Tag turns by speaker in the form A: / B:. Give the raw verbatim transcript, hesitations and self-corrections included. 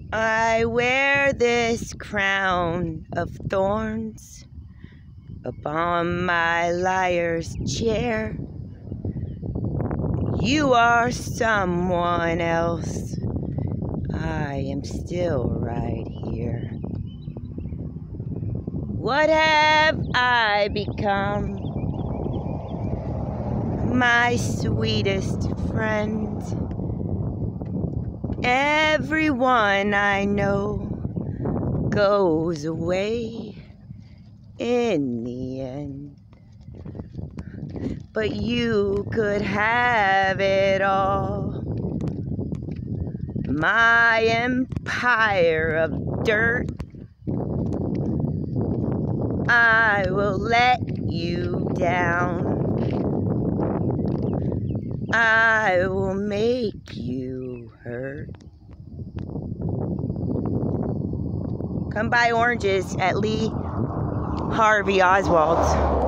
A: I wear this crown of thorns upon my liar's chair. You are someone else. I am still right here. What have I become? My sweetest friend. Everyone I know goes away in the end. But you could have it all. My empire of dirt. I will let you down. I will make you hurt. Come buy oranges at Lee Harvey Oswald's.